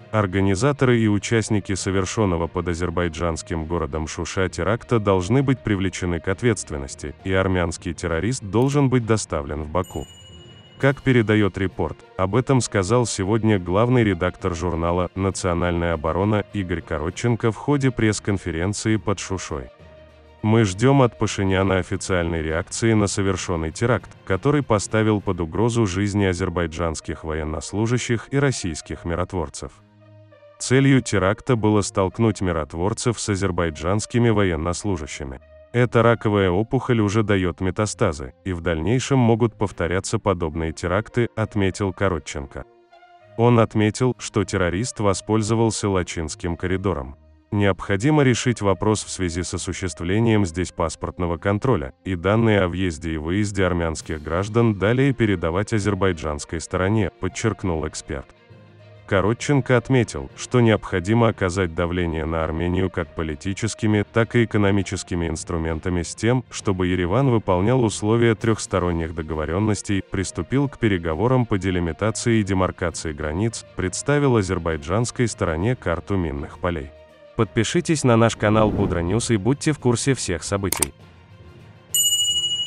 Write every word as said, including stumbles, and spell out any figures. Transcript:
Организаторы и участники совершенного под азербайджанским городом Шуша теракта должны быть привлечены к ответственности, и армянский террорист должен быть доставлен в Баку. Как передает Репорт, об этом сказал сегодня главный редактор журнала «Национальная оборона» Игорь Коротченко в ходе пресс-конференции под Шушой. Мы ждем от Пашиняна официальной реакции на совершенный теракт, который поставил под угрозу жизни азербайджанских военнослужащих и российских миротворцев. Целью теракта было столкнуть миротворцев с азербайджанскими военнослужащими. Эта раковая опухоль уже дает метастазы, и в дальнейшем могут повторяться подобные теракты, отметил Коротченко. Он отметил, что террорист воспользовался Лачинским коридором. Необходимо решить вопрос в связи с осуществлением здесь паспортного контроля, и данные о въезде и выезде армянских граждан далее передавать азербайджанской стороне, подчеркнул эксперт. Коротченко отметил, что необходимо оказать давление на Армению как политическими, так и экономическими инструментами с тем, чтобы Ереван выполнял условия трехсторонних договоренностей, приступил к переговорам по делимитации и демаркации границ, представил азербайджанской стороне карту минных полей. Подпишитесь на наш канал Будра Ньюс и будьте в курсе всех событий.